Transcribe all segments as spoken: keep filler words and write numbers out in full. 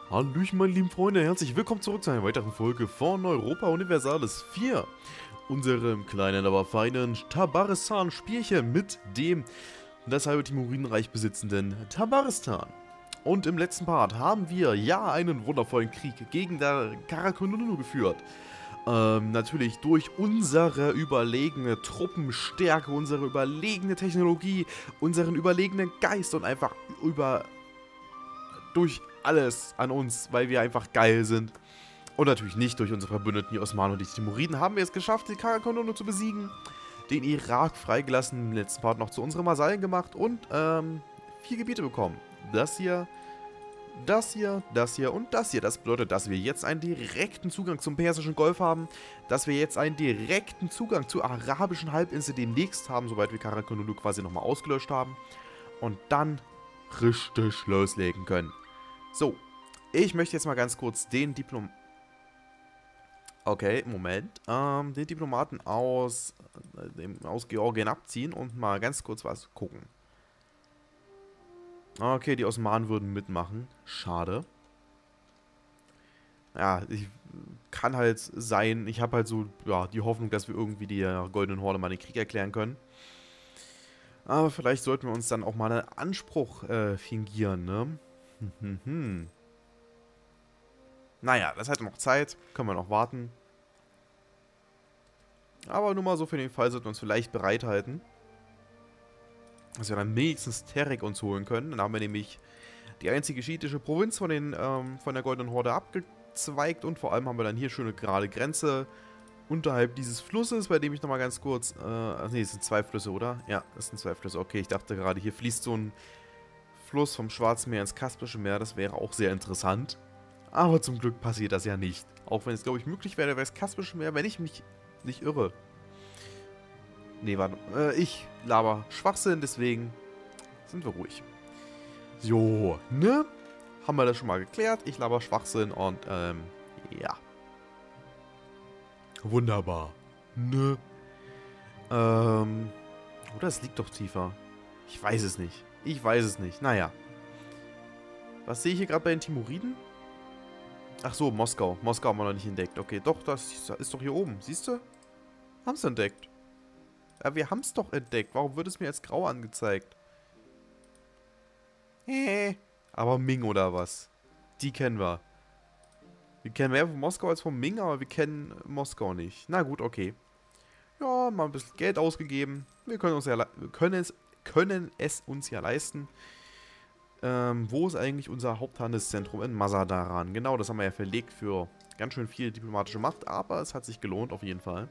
Hallöchen meine lieben Freunde, herzlich willkommen zurück zu einer weiteren Folge von Europa Universalis vier. Unserem kleinen, aber feinen Tabaristan-Spielchen mit dem das halbe Timuridenreich besitzenden Tabaristan. Und im letzten Part haben wir ja einen wundervollen Krieg gegen der Karakonunu geführt. Ähm, natürlich durch unsere überlegene Truppenstärke, unsere überlegene Technologie, unseren überlegenen Geist und einfach über... durch alles an uns, weil wir einfach geil sind. Und natürlich nicht durch unsere Verbündeten, die Osmanen und die Timuriden, haben wir es geschafft, die Karakonunu zu besiegen, den Irak freigelassen, im letzten Part noch zu unseren Vasallen gemacht und ähm, vier Gebiete bekommen. Das hier, das hier, das hier und das hier. Das bedeutet, dass wir jetzt einen direkten Zugang zum Persischen Golf haben, dass wir jetzt einen direkten Zugang zur arabischen Halbinsel demnächst haben, sobald wir Karakonunu quasi nochmal ausgelöscht haben. Und dann richtig loslegen können. So, ich möchte jetzt mal ganz kurz den Diplom... Okay, Moment. Ähm, den Diplomaten aus, äh, aus Georgien abziehen und mal ganz kurz was gucken. Okay, die Osmanen würden mitmachen. Schade. Ja, ich kann halt sein, ich habe halt so ja, die Hoffnung, dass wir irgendwie die äh, Goldenen Horde mal den Krieg erklären können. Aber vielleicht sollten wir uns dann auch mal einen Anspruch äh, fingieren, ne? Hm, hm, hm. Naja, das hat noch Zeit. Können wir noch warten. Aber nur mal so für den Fall sollten wir uns vielleicht bereithalten. Dass wir dann wenigstens Terek uns holen können. Dann haben wir nämlich die einzige schiitische Provinz von, den, ähm, von der Goldenen Horde abgezweigt. Und vor allem haben wir dann hier schöne gerade Grenze unterhalb dieses Flusses, bei dem ich nochmal ganz kurz... Äh, ach nee, es sind zwei Flüsse, oder? Ja, es sind zwei Flüsse. Okay, ich dachte gerade, hier fließt so ein Fluss vom Schwarzen Meer ins Kaspische Meer. Das wäre auch sehr interessant. Aber zum Glück passiert das ja nicht. Auch wenn es, glaube ich, möglich wäre, wäre das Kaspische Meer, wenn ich mich nicht irre. Nee, warte. Äh, ich laber Schwachsinn, deswegen sind wir ruhig. Jo, ne? Haben wir das schon mal geklärt. Ich laber Schwachsinn und, ähm, ja. Wunderbar. Ne? Ähm, oder es liegt doch tiefer. Ich weiß es nicht. Ich weiß es nicht. Naja. Was sehe ich hier gerade bei den Timuriden? Ach so, Moskau. Moskau haben wir noch nicht entdeckt. Okay, doch, das ist doch hier oben. Siehst du? Haben es entdeckt. Ja, wir haben es doch entdeckt. Warum wird es mir als grau angezeigt? Hä? Aber Ming oder was? Die kennen wir. Wir kennen mehr von Moskau als von Ming, aber wir kennen Moskau nicht. Na gut, okay. Ja, mal ein bisschen Geld ausgegeben. Wir können, uns ja, wir können, es, können es uns ja leisten. Ähm, wo ist eigentlich unser Haupthandelszentrum? In Mazadaran. Genau, das haben wir ja verlegt für ganz schön viel diplomatische Macht, aber es hat sich gelohnt auf jeden Fall.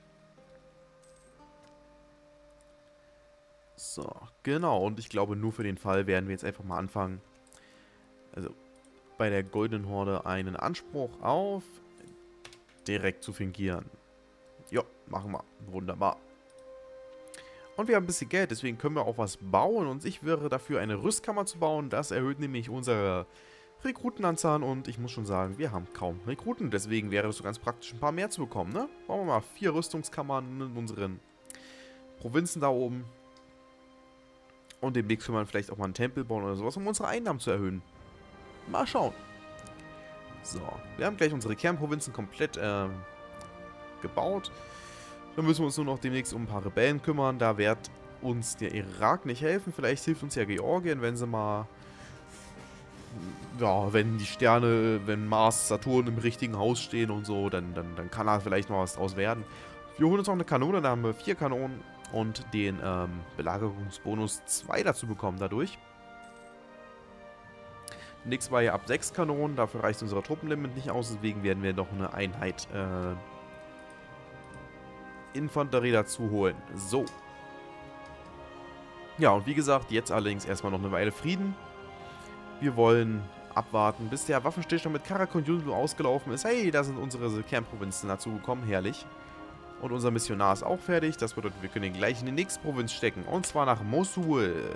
So, genau. Und ich glaube, nur für den Fall werden wir jetzt einfach mal anfangen, also bei der Goldenen Horde einen Anspruch auf direkt zu fingieren. Ja, machen wir. Wunderbar. Und wir haben ein bisschen Geld, deswegen können wir auch was bauen. Und ich wäre dafür, eine Rüstkammer zu bauen. Das erhöht nämlich unsere Rekrutenanzahl. Und ich muss schon sagen, wir haben kaum Rekruten. Deswegen wäre es so ganz praktisch, ein paar mehr zu bekommen, ne? Bauen wir mal vier Rüstungskammern in unseren Provinzen da oben. Und demnächst können wir vielleicht auch mal einen Tempel bauen oder sowas, um unsere Einnahmen zu erhöhen. Mal schauen. So, wir haben gleich unsere Kernprovinzen komplett äh, gebaut. Dann müssen wir uns nur noch demnächst um ein paar Rebellen kümmern. Da wird uns der Irak nicht helfen. Vielleicht hilft uns ja Georgien, wenn sie mal... Ja, wenn die Sterne, wenn Mars, Saturn im richtigen Haus stehen und so, dann, dann, dann kann da vielleicht noch was draus werden. Wir holen uns noch eine Kanone, da haben wir vier Kanonen und den ähm, Belagerungsbonus zwei dazu bekommen dadurch. Nächstes war ja ab sechs Kanonen, dafür reicht unser Truppenlimit nicht aus, deswegen werden wir noch eine Einheit äh, Infanterie dazu holen. So. Ja, und wie gesagt, jetzt allerdings erstmal noch eine Weile Frieden. Wir wollen abwarten, bis der Waffenstillstand mit Karakonunu ausgelaufen ist. Hey, da sind unsere Kernprovinzen dazu gekommen, herrlich. Und unser Missionar ist auch fertig. Das bedeutet, wir können ihn gleich in die nächste Provinz stecken. Und zwar nach Mosul.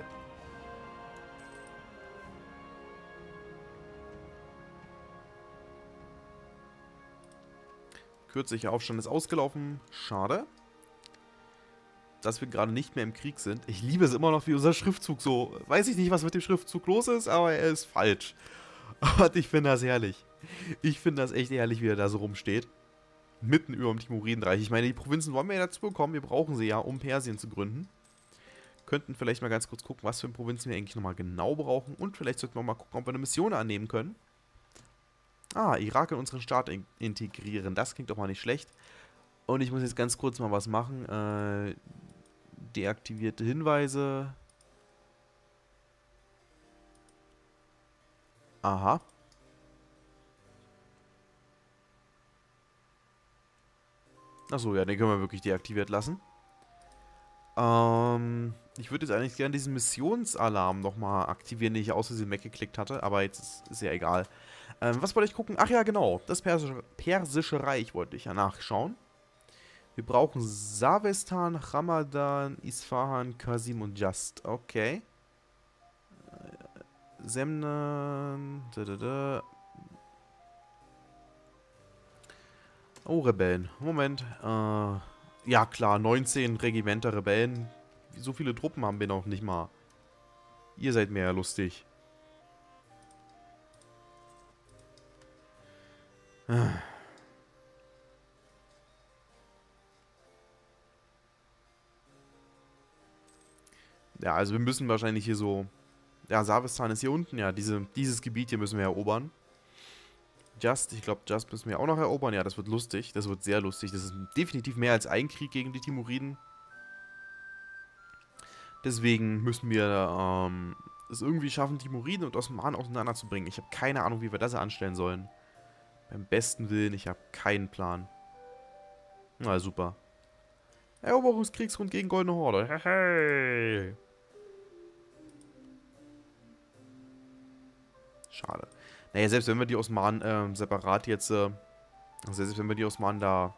Kürzlicher Aufstand ist ausgelaufen. Schade. Dass wir gerade nicht mehr im Krieg sind. Ich liebe es immer noch, wie unser Schriftzug so... Weiß ich nicht, was mit dem Schriftzug los ist, aber er ist falsch. Und ich finde das herrlich. Ich finde das echt herrlich, wie er da so rumsteht. Mitten über dem Timuridenreich. Ich meine, die Provinzen wollen wir ja dazu bekommen. Wir brauchen sie ja, um Persien zu gründen. Könnten vielleicht mal ganz kurz gucken, was für Provinzen wir eigentlich nochmal genau brauchen. Und vielleicht sollten wir mal gucken, ob wir eine Mission annehmen können. Ah, Irak in unseren Staat in integrieren. Das klingt doch mal nicht schlecht. Und ich muss jetzt ganz kurz mal was machen. Äh, deaktivierte Hinweise. Aha. Achso, ja, den können wir wirklich deaktiviert lassen. Ähm, ich würde jetzt eigentlich gerne diesen Missionsalarm nochmal aktivieren, den ich aus Versehen weggeklickt hatte, aber jetzt ist, ist ja egal. Ähm, was wollte ich gucken? Ach ja, genau, das Persische, Persische Reich wollte ich ja nachschauen. Wir brauchen Savestan, Ramadan, Isfahan, Qasim und Just. Okay. Semnan, da, da, da. Oh, Rebellen. Moment. Äh, ja klar, neunzehn Regimenter Rebellen. So viele Truppen haben wir noch nicht mal. Ihr seid mehr lustig. Ja, also wir müssen wahrscheinlich hier so... Ja, Savestan ist hier unten. Ja, diese, dieses Gebiet hier müssen wir erobern. Just, ich glaube, Just müssen wir auch noch erobern. Ja, das wird lustig. Das wird sehr lustig. Das ist definitiv mehr als ein Krieg gegen die Timuriden. Deswegen müssen wir ähm, es irgendwie schaffen, Timuriden und Osmanen auseinanderzubringen. Ich habe keine Ahnung, wie wir das anstellen sollen. Beim besten Willen, ich habe keinen Plan. Na, super. Eroberungskriegsrund gegen Goldene Horde. Hey. Schade. Naja, selbst wenn wir die Osmanen äh, separat jetzt, äh, also selbst wenn wir die Osmanen da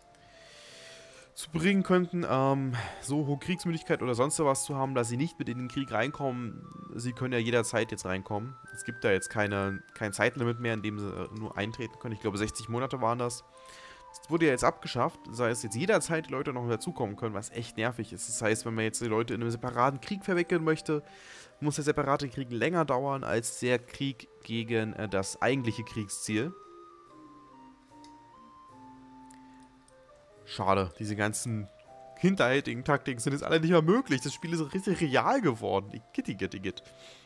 zu bringen könnten, ähm, so hohe Kriegsmüdigkeit oder sonst was zu haben, dass sie nicht mit in den Krieg reinkommen. Sie können ja jederzeit jetzt reinkommen. Es gibt da jetzt keine, kein Zeitlimit mehr, in dem sie nur eintreten können. Ich glaube, sechzig Monate waren das. Das wurde ja jetzt abgeschafft. Das heißt, jetzt jederzeit die Leute noch dazukommen können, was echt nervig ist. Das heißt, wenn man jetzt die Leute in einem separaten Krieg verwickeln möchte, muss der separate Krieg länger dauern als der Krieg gegen äh, das eigentliche Kriegsziel. Schade, diese ganzen hinterhältigen Taktiken sind jetzt alle nicht mehr möglich. Das Spiel ist richtig real geworden. Gitti, gitti, gitt.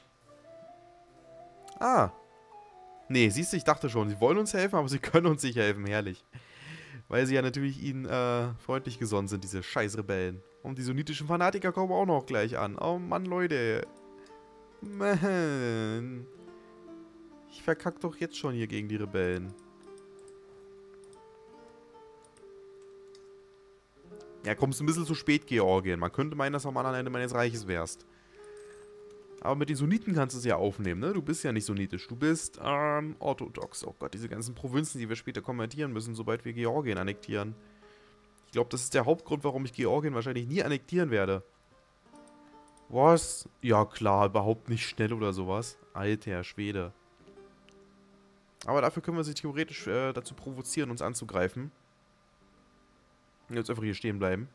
Ah. Nee, siehst du, ich dachte schon, sie wollen uns helfen, aber sie können uns nicht helfen. Herrlich. Weil sie ja natürlich ihnen äh, freundlich gesonnen sind, diese scheiß Rebellen. Und die sunnitischen Fanatiker kommen auch noch gleich an. Oh Mann, Leute. Mann. Ich verkack doch jetzt schon hier gegen die Rebellen. Ja, kommst ein bisschen zu spät, Georgien. Man könnte meinen, dass du am anderen Ende meines Reiches wärst. Aber mit den Sunniten kannst du es ja aufnehmen, ne? Du bist ja nicht sunnitisch. Du bist, ähm, orthodox. Oh Gott, diese ganzen Provinzen, die wir später konvertieren müssen, sobald wir Georgien annektieren. Ich glaube, das ist der Hauptgrund, warum ich Georgien wahrscheinlich nie annektieren werde. Was? Ja, klar, überhaupt nicht schnell oder sowas. Alter Schwede. Aber dafür können wir sie theoretisch äh, dazu provozieren, uns anzugreifen. Und jetzt einfach hier stehen bleiben.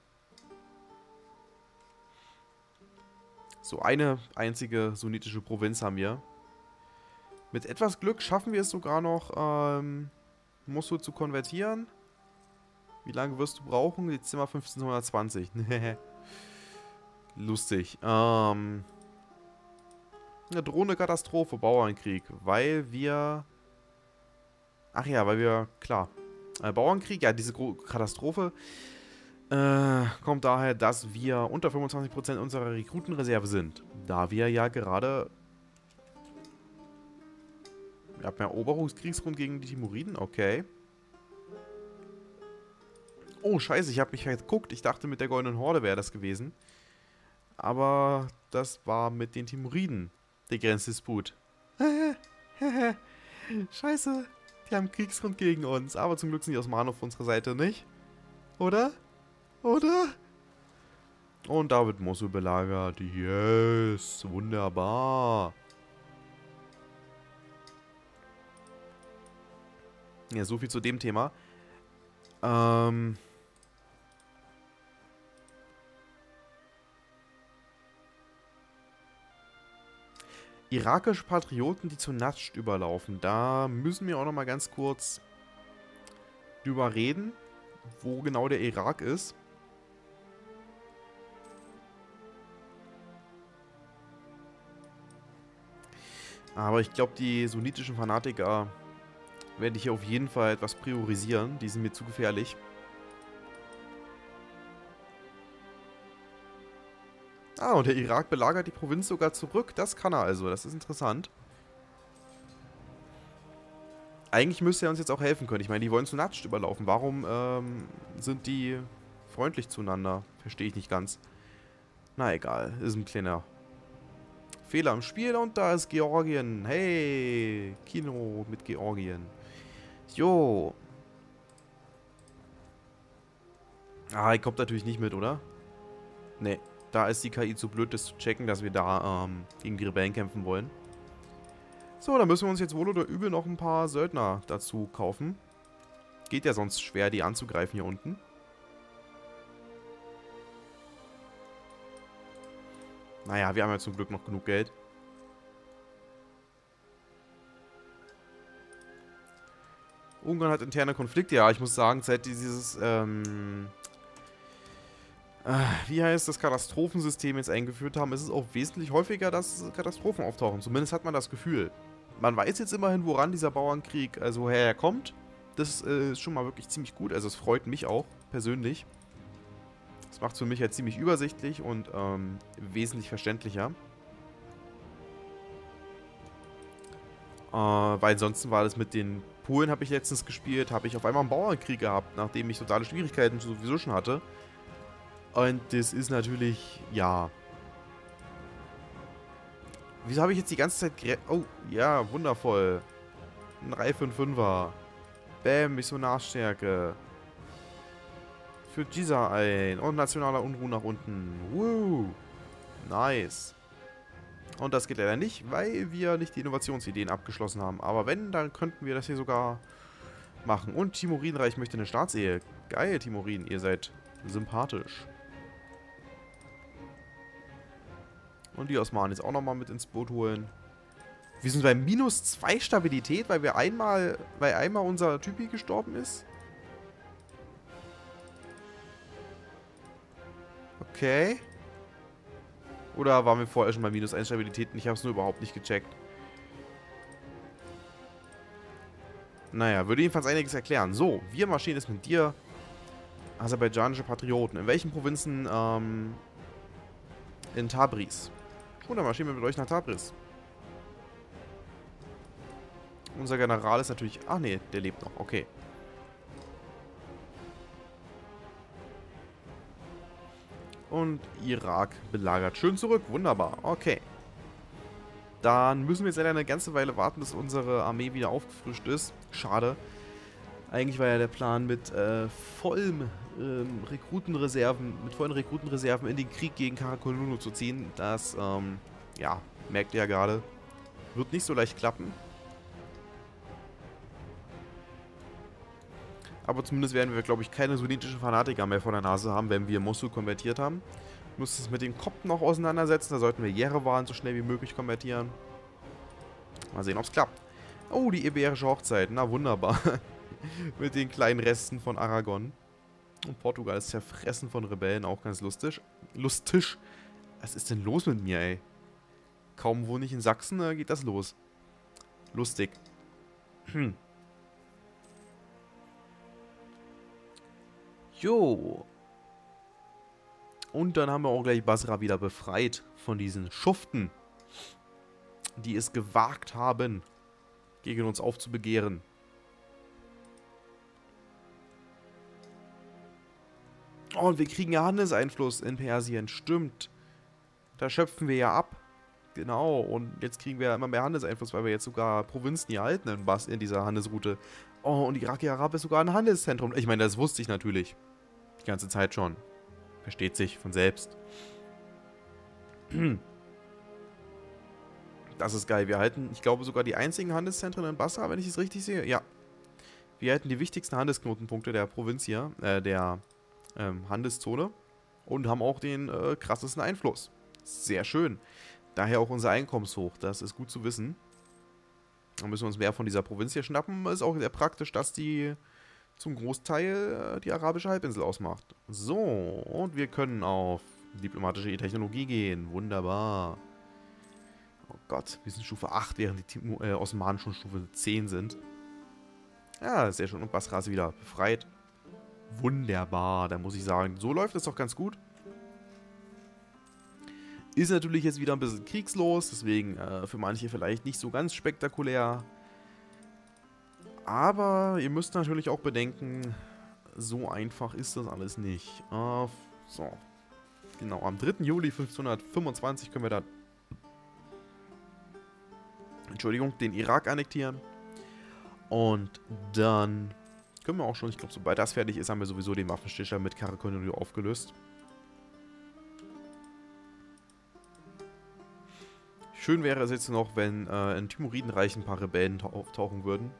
So, eine einzige sunnitische Provinz haben wir. Mit etwas Glück schaffen wir es sogar noch, ähm, Mosul zu konvertieren. Wie lange wirst du brauchen? Dezember fünfzehnhundertzwanzig. Lustig. Ähm, eine drohende Katastrophe, Bauernkrieg. Weil wir... Ach ja, weil wir... Klar. Äh, Bauernkrieg, ja, diese Gro Katastrophe... Äh, kommt daher, dass wir unter fünfundzwanzig Prozent unserer Rekrutenreserve sind. Da wir ja gerade... Wir haben ja Eroberungskriegsgrund gegen die Timuriden, okay. Oh, scheiße, ich habe mich geguckt. Ich dachte, mit der Goldenen Horde wäre das gewesen. Aber das war mit den Timuriden der Grenzdisput. Scheiße, die haben Kriegsgrund gegen uns. Aber zum Glück sind die Osmanen auf unserer Seite, nicht? Oder? Oder? Und da wird Mosul belagert. Yes, wunderbar. Ja, so viel zu dem Thema. Ähm... Irakische Patrioten, die zu Najd überlaufen. Da müssen wir auch noch mal ganz kurz drüber reden, wo genau der Irak ist. Aber ich glaube, die sunnitischen Fanatiker werde ich hier auf jeden Fall etwas priorisieren. Die sind mir zu gefährlich. Ah, und der Irak belagert die Provinz sogar zurück. Das kann er also. Das ist interessant. Eigentlich müsste er uns jetzt auch helfen können. Ich meine, die wollen zu Najd überlaufen. Warum ähm, sind die freundlich zueinander? Verstehe ich nicht ganz. Na egal. Ist ein kleiner Fehler im Spiel. Und da ist Georgien. Hey, Kino mit Georgien. Jo. Ah, er kommt natürlich nicht mit, oder? Nee. Da ist die K I zu blöd, das zu checken, dass wir da ähm, gegen die Rebellen kämpfen wollen. So, dann müssen wir uns jetzt wohl oder übel noch ein paar Söldner dazu kaufen. Geht ja sonst schwer, die anzugreifen hier unten. Naja, wir haben ja zum Glück noch genug Geld. Ungarn hat interne Konflikte. Ja, ich muss sagen, seit dieses, ähm... wie heißt das Katastrophensystem jetzt eingeführt haben, ist es auch wesentlich häufiger, dass Katastrophen auftauchen. Zumindest hat man das Gefühl. Man weiß jetzt immerhin, woran dieser Bauernkrieg also herkommt. Das äh, ist schon mal wirklich ziemlich gut. Also es freut mich auch persönlich. Das macht es für mich halt ziemlich übersichtlich und ähm, wesentlich verständlicher. Äh, weil ansonsten war das mit den Polen, habe ich letztens gespielt, habe ich auf einmal einen Bauernkrieg gehabt, nachdem ich totale Schwierigkeiten sowieso schon hatte. Und das ist natürlich, ja. Wieso habe ich jetzt die ganze Zeit gerät... Oh, ja, wundervoll. Ein drei fünf fünfer. Bäm, Missionarstärke. Für Giza ein. Und nationaler Unruhe nach unten. Woo. Nice. Und das geht leider nicht, weil wir nicht die Innovationsideen abgeschlossen haben. Aber wenn, dann könnten wir das hier sogar machen. Und Timorinreich möchte eine Staatsehe. Geil, Timorin, ihr seid sympathisch. Und die Osmanen jetzt auch nochmal mit ins Boot holen. Wir sind bei minus zwei Stabilität, weil wir einmal, weil einmal unser Typi gestorben ist. Okay. Oder waren wir vorher schon bei minus eins Stabilität und ich habe es nur überhaupt nicht gecheckt. Naja, würde jedenfalls einiges erklären. So, wir marschieren jetzt mit dir. Aserbaidschanische Patrioten. In welchen Provinzen? Ähm, in Tabriz. Gut, dann marschieren wir mit euch nach Tabriz. Unser General ist natürlich... Ach nee, der lebt noch. Okay. Und Irak belagert schön zurück. Wunderbar. Okay. Dann müssen wir jetzt leider eine ganze Weile warten, bis unsere Armee wieder aufgefrischt ist. Schade. Eigentlich war ja der Plan, mit äh, vollen ähm, Rekrutenreserven, mit vollen Rekrutenreserven in den Krieg gegen Karakolunu zu ziehen. Das, ähm, ja, merkt ihr ja gerade, wird nicht so leicht klappen. Aber zumindest werden wir, glaube ich, keine sunnitischen Fanatiker mehr vor der Nase haben, wenn wir Mosul konvertiert haben. Wir müssen uns mit den Kopten noch auseinandersetzen. Da sollten wir Jerewan so schnell wie möglich konvertieren. Mal sehen, ob es klappt. Oh, die iberische Hochzeit. Na, wunderbar. Mit den kleinen Resten von Aragon. Und Portugal ist zerfressen von Rebellen, auch ganz lustig. Lustig. Was ist denn los mit mir, ey? Kaum wohne ich in Sachsen, da geht das los. Lustig. Hm. Jo. Und dann haben wir auch gleich Basra wieder befreit von diesen Schuften, die es gewagt haben, gegen uns aufzubegehren. Oh, und wir kriegen ja Handelseinfluss in Persien. Stimmt. Da schöpfen wir ja ab. Genau. Und jetzt kriegen wir ja immer mehr Handelseinfluss, weil wir jetzt sogar Provinzen hier halten in, Bas in dieser Handelsroute. Oh, und Iraki Arab ist sogar ein Handelszentrum. Ich meine, das wusste ich natürlich. Die ganze Zeit schon. Versteht sich von selbst. Das ist geil. Wir halten, ich glaube, sogar die einzigen Handelszentren in Basra, wenn ich es richtig sehe. Ja. Wir halten die wichtigsten Handelsknotenpunkte der Provinz hier, äh, der ähm, Handelszone. Und haben auch den äh, krassesten Einfluss. Sehr schön. Daher auch unser Einkommenshoch. Das ist gut zu wissen. Dann müssen wir uns mehr von dieser Provinz hier schnappen. Ist auch sehr praktisch, dass die zum Großteil äh, die arabische Halbinsel ausmacht. So, und wir können auf diplomatische Technologie gehen. Wunderbar. Oh Gott, wir sind Stufe acht, während die Timo äh, Osmanen schon Stufe zehn sind. Ja, sehr schön. Und Basra ist wieder befreit. Wunderbar, da muss ich sagen, so läuft es doch ganz gut. Ist natürlich jetzt wieder ein bisschen kriegslos, deswegen äh, für manche vielleicht nicht so ganz spektakulär. Aber ihr müsst natürlich auch bedenken, so einfach ist das alles nicht. Äh, so. Genau, am dritten Juli fünfzehnhundertfünfundzwanzig können wir dann, Entschuldigung, den Irak annektieren. Und dann können wir auch schon, ich glaube, sobald das fertig ist, haben wir sowieso den Waffenstillstand mit Karakonio aufgelöst. Schön wäre es jetzt noch, wenn äh, in Timuridenreich ein paar Rebellen auftauchen würden,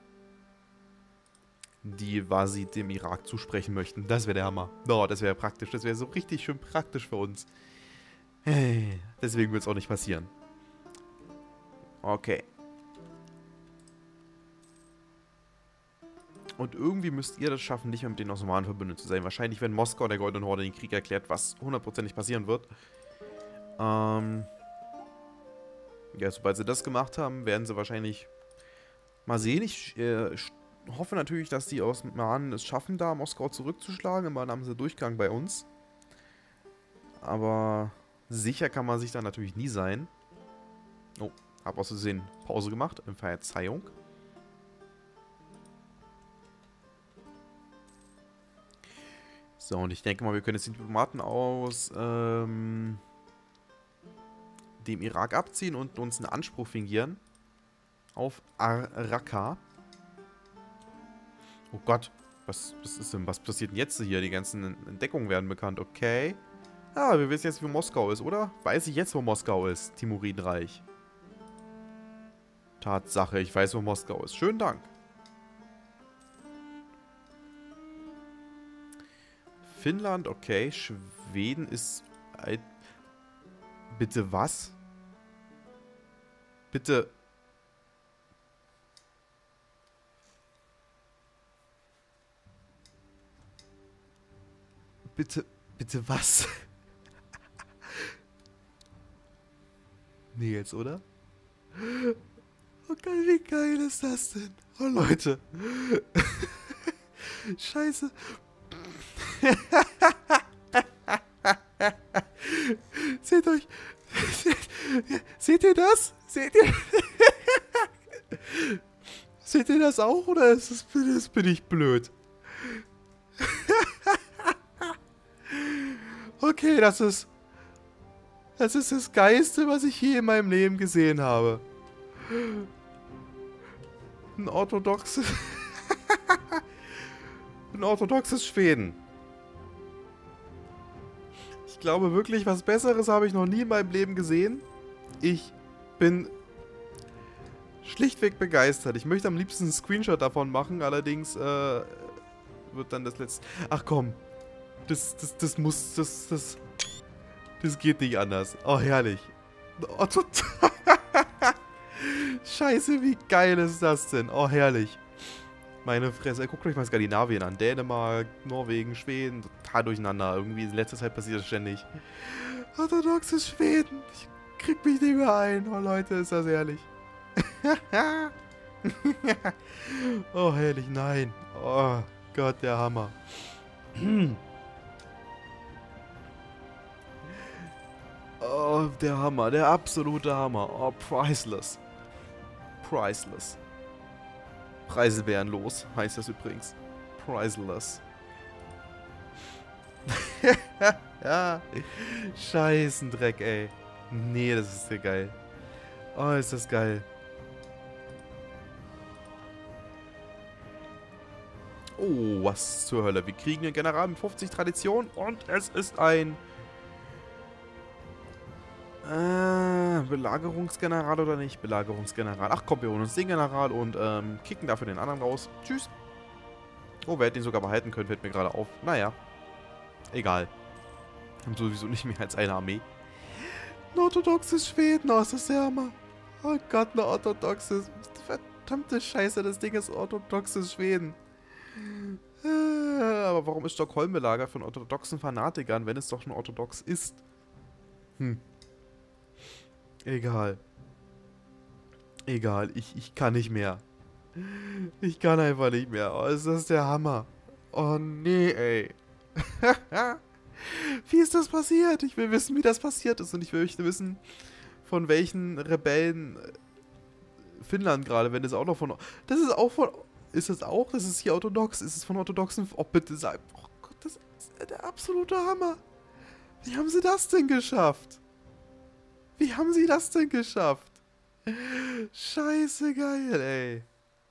die quasi dem Irak zusprechen möchten. Das wäre der Hammer. Oh, das wäre praktisch. Das wäre so richtig schön praktisch für uns. Hey, deswegen wird es auch nicht passieren. Okay. Und irgendwie müsst ihr das schaffen, nicht mehr mit den Osmanen verbündet zu sein. Wahrscheinlich, wenn Moskau der Goldenen Horde den Krieg erklärt, was hundertprozentig passieren wird. Ähm... Ja, sobald sie das gemacht haben, werden sie wahrscheinlich mal sehen. Ich äh, hoffe natürlich, dass die Osmanen es schaffen, da Moskau zurückzuschlagen. Immer haben sie Durchgang bei uns. Aber sicher kann man sich da natürlich nie sein. Oh, hab aus Versehen Pause gemacht. Verzeihung. So, und ich denke mal, wir können jetzt den Diplomaten aus ähm, dem Irak abziehen und uns einen Anspruch fingieren auf Ar-Raqqa. Oh Gott, was, was ist denn, was passiert denn jetzt hier? Die ganzen Entdeckungen werden bekannt, okay. Ah, wir wissen jetzt, wo Moskau ist, oder? Weiß ich jetzt, wo Moskau ist, Timuridenreich. Tatsache, ich weiß, wo Moskau ist. Schönen Dank. Finnland, okay. Schweden ist... Bitte was? Bitte... Bitte... Bitte was? Nee, jetzt, oder? Oh Gott, wie geil ist das denn? Oh, Leute. Scheiße. Seht euch. Seht, seht ihr das? Seht ihr? Seht ihr das auch? Oder ist das, das bin ich blöd? Okay, das ist... Das ist das Geilste, was ich je in meinem Leben gesehen habe. Ein orthodoxes... Ein orthodoxes Schweden. Ich glaube wirklich, was Besseres habe ich noch nie in meinem Leben gesehen. Ich bin schlichtweg begeistert. Ich möchte am liebsten einen Screenshot davon machen, allerdings äh, wird dann das letzte... Ach komm. Das, das, das muss... Das, das... Das geht nicht anders. Oh, herrlich. Oh, total. Scheiße, wie geil ist das denn? Oh, herrlich. Meine Fresse. Guckt euch mal Skandinavien an. Dänemark, Norwegen, Schweden. Total durcheinander. Irgendwie in letzter Zeit passiert das ständig. Orthodoxes Schweden. Ich krieg mich nicht mehr ein. Oh, Leute, ist das herrlich. Oh, herrlich. Nein. Oh, Gott, der Hammer. Oh, der Hammer, der absolute Hammer. Oh, priceless. Priceless. Preise wären los, heißt das übrigens. Priceless. Ja. Scheißendreck, ey. Nee, das ist ja geil. Oh, ist das geil. Oh, was zur Hölle. Wir kriegen einen General mit fünfzig Tradition und es ist ein... Äh, Belagerungsgeneral oder nicht? Belagerungsgeneral. Ach komm, wir holen uns den General und ähm, kicken dafür den anderen raus. Tschüss. Oh, wir hätten ihn sogar behalten können, fällt mir gerade auf. Naja. Egal. Haben sowieso nicht mehr als eine Armee. Ein orthodoxes Schweden, oh, ist das der Hammer. Oh Gott, ein orthodoxes, verdammte Scheiße, das Ding ist orthodoxes Schweden. Äh, aber warum ist Stockholm belagert von orthodoxen Fanatikern, wenn es doch schon orthodox ist? Hm. Egal. Egal, ich, ich kann nicht mehr. Ich kann einfach nicht mehr. Oh, ist das der Hammer. Oh nee, ey. Wie ist das passiert? Ich will wissen, wie das passiert ist. Und ich möchte wissen, von welchen Rebellen Finnland gerade, wenn es auch noch von... Das ist auch von... Ist das auch? Das ist hier orthodox? Ist es von orthodoxen... Oh, bitte sag... Oh Gott, das ist der absolute Hammer. Wie haben sie das denn geschafft? Wie haben sie das denn geschafft? Scheiße geil, ey.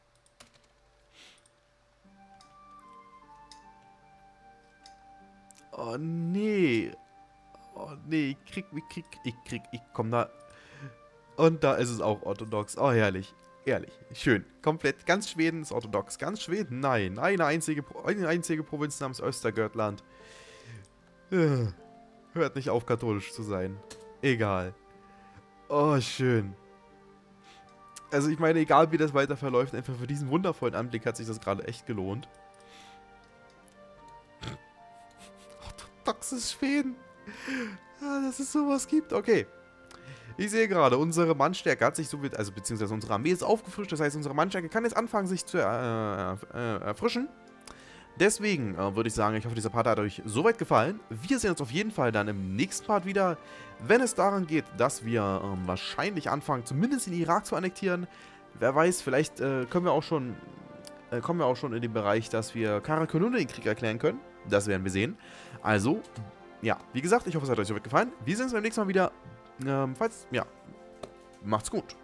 Oh nee. Oh nee, ich krieg, ich krieg, ich krieg, ich komm da. Und da ist es auch orthodox. Oh, herrlich. Ehrlich. Schön. Komplett. Ganz Schweden ist orthodox. Ganz Schweden? Nein. Eine einzige, eine einzige Provinz namens Östergötland. Hört nicht auf, katholisch zu sein. Egal. Oh, schön. Also ich meine, egal wie das weiter verläuft, einfach für diesen wundervollen Anblick hat sich das gerade echt gelohnt. Orthodoxes Schweden. Ja, dass es sowas gibt. Okay. Ich sehe gerade, unsere Mannstärke hat sich so, also beziehungsweise unsere Armee ist aufgefrischt. Das heißt, unsere Mannstärke kann jetzt anfangen, sich zu äh, äh, erfrischen. Deswegen äh, würde ich sagen, ich hoffe, dieser Part hat euch soweit gefallen. Wir sehen uns auf jeden Fall dann im nächsten Part wieder, wenn es daran geht, dass wir ähm, wahrscheinlich anfangen, zumindest den Irak zu annektieren. Wer weiß, vielleicht äh, können wir auch schon, äh, kommen wir auch schon in den Bereich, dass wir Karakonunda den Krieg erklären können. Das werden wir sehen. Also, ja, wie gesagt, ich hoffe, es hat euch soweit gefallen. Wir sehen uns beim nächsten Mal wieder. Ähm, falls, ja, macht's gut.